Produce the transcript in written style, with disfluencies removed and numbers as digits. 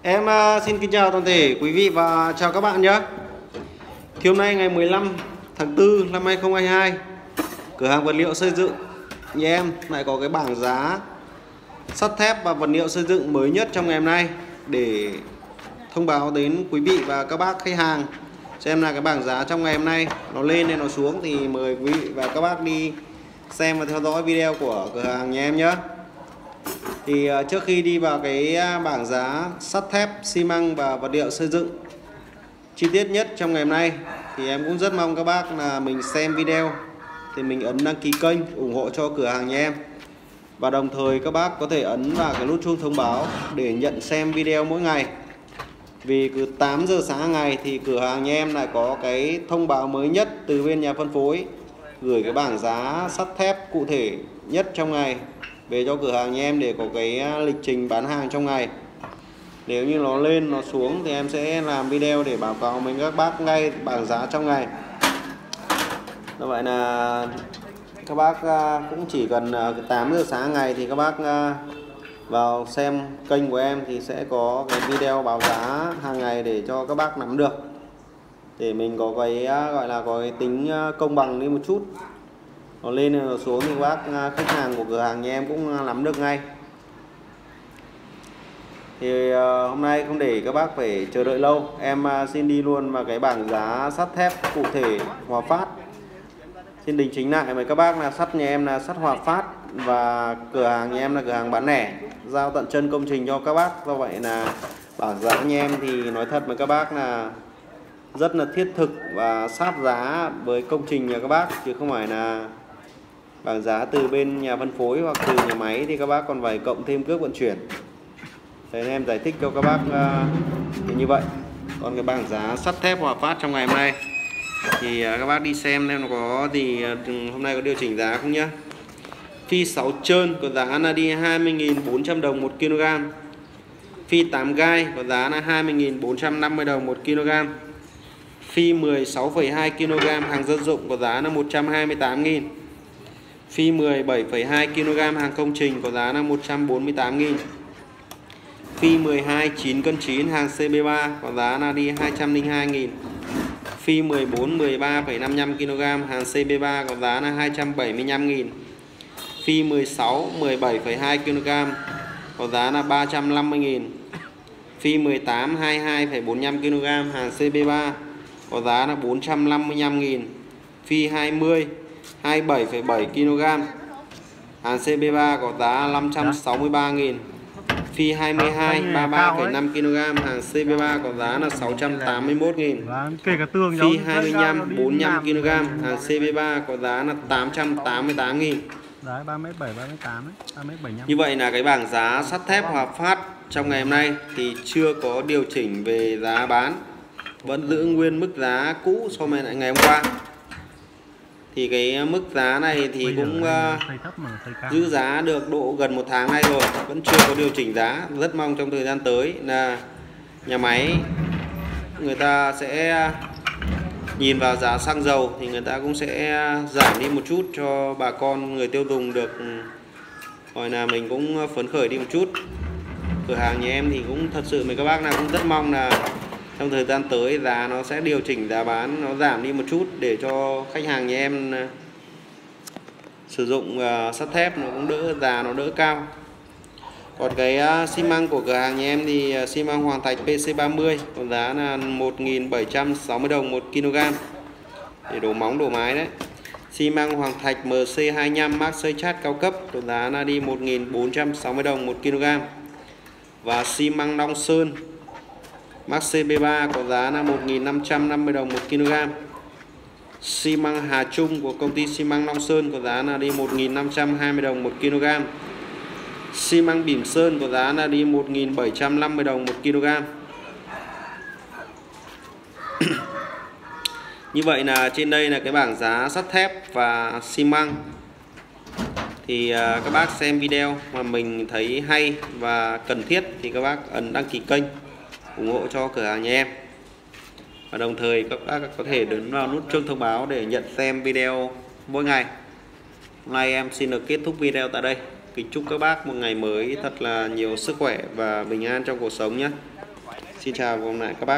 Xin kính chào toàn thể quý vị và chào các bạn nhé. Thì hôm nay ngày 15 tháng 4 năm 2022, cửa hàng vật liệu xây dựng nhà em lại có cái bảng giá sắt thép và vật liệu xây dựng mới nhất trong ngày hôm nay để thông báo đến quý vị và các bác khách hàng xem là cái bảng giá trong ngày hôm nay nó lên hay nó xuống. Thì mời quý vị và các bác đi xem và theo dõi video của cửa hàng nhà em nhé. Thì trước khi đi vào cái bảng giá sắt thép, xi măng và vật liệu xây dựng chi tiết nhất trong ngày hôm nay thì em cũng rất mong các bác là mình xem video thì mình ấn đăng ký kênh ủng hộ cho cửa hàng nhà em, và đồng thời các bác có thể ấn vào cái nút chuông thông báo để nhận xem video mỗi ngày. Vì cứ 8 giờ sáng hàng ngày thì cửa hàng nhà em lại có cái thông báo mới nhất từ bên nhà phân phối, gửi cái bảng giá sắt thép cụ thể nhất trong ngày về cho cửa hàng nhà em để có cái lịch trình bán hàng trong ngày. Nếu như nó lên nó xuống thì em sẽ làm video để báo cáo với các bác ngay bảng giá trong ngày. Như vậy là các bác cũng chỉ cần 8 giờ sáng ngày thì các bác vào xem kênh của em thì sẽ có cái video báo giá hàng ngày để cho các bác nắm được, để mình có cái gọi là có cái tính công bằng đi một chút. Nó lên nó xuống thì các bác khách hàng của cửa hàng nhà em cũng nắm được ngay. Thì hôm nay không để các bác phải chờ đợi lâu, em xin đi luôn vào cái bảng giá sắt thép cụ thể Hòa Phát. Xin đính chính lại với các bác là sắt nhà em là sắt Hòa Phát và cửa hàng nhà em là cửa hàng bán lẻ, giao tận chân công trình cho các bác. Do vậy là bảng giá nhà em thì nói thật với các bác là rất là thiết thực và sát giá với công trình nhà các bác, chứ không phải là bảng giá từ bên nhà phân phối hoặc từ nhà máy thì các bác còn phải cộng thêm cước vận chuyển. Thế nên em giải thích cho các bác như vậy. Còn cái bảng giá sắt thép Hòa Phát trong ngày hôm nay thì các bác đi xem nó có gì hôm nay có điều chỉnh giá không nhá. Phi 6 trơn có giá là đi 20.400 đồng 1 kg. Phi 8 gai có giá là 20.450 đồng 1 kg. Phi 16,2 kg hàng dân dụng có giá là 128.000. Phi 17,2 kg hàng công trình có giá là 148.000. Phi 12 9 cân 9 hàng CB3 có giá là đi 202.000. Phi 14 13,55 kg hàng CB3 có giá là 275.000. Phi 16 17,2 kg có giá là 350.000. Phi 18 22,45 kg hàng CB3 có giá là 455.000. Phi 20 27,7 kg hàng CB3 có giá 563.000. Phi 22 33,5 kg hàng CB3 có giá là 681.000. Phi 25 45 kg hàng CB3 có giá là 888.000. Đấy, 3m7 3m8 ấy, 3m75. Như vậy là cái bảng giá sắt thép Hòa Phát trong ngày hôm nay thì chưa có điều chỉnh về giá bán, vẫn giữ nguyên mức giá cũ so với lại ngày hôm qua. Thì cái mức giá này thì cũng giữ giá được độ gần 1 tháng nay rồi, vẫn chưa có điều chỉnh giá. Rất mong trong thời gian tới là nhà máy người ta sẽ nhìn vào giá xăng dầu thì người ta cũng sẽ giảm đi một chút cho bà con người tiêu dùng được, gọi là mình cũng phấn khởi đi một chút. Cửa hàng nhà em thì cũng thật sự với các bác là cũng rất mong là trong thời gian tới giá nó sẽ điều chỉnh giá bán, nó giảm đi một chút để cho khách hàng nhà em sử dụng sắt thép nó cũng đỡ, giá nó đỡ cao. Còn cái xi măng của cửa hàng nhà em thì xi măng Hoàng Thạch PC30 có giá là 1.760 đồng 1 kg để đổ móng đổ mái đấy. Xi măng Hoàng Thạch MC25 Max xây chát cao cấp có giá là đi 1.460 đồng 1 kg. Và xi măng Long Sơn Max CB3 có giá là 1.550 đồng 1 kg. Xi măng Hà Trung của công ty xi măng Long Sơn có giá là đi 1.520 đồng 1 kg. Xi măng Bỉm Sơn có giá là đi 1.750 đồng 1 kg. Như vậy là trên đây là cái bảng giá sắt thép và xi măng. Thì các bác xem video mà mình thấy hay và cần thiết thì các bác ấn đăng ký kênh ủng hộ cho cửa hàng nhà em, và đồng thời các bác có thể ấn vào nút chuông thông báo để nhận xem video mỗi ngày. Hôm nay em xin được kết thúc video tại đây. Kính chúc các bác một ngày mới thật là nhiều sức khỏe và bình an trong cuộc sống nhé. Xin chào và hẹn gặp lại các bác.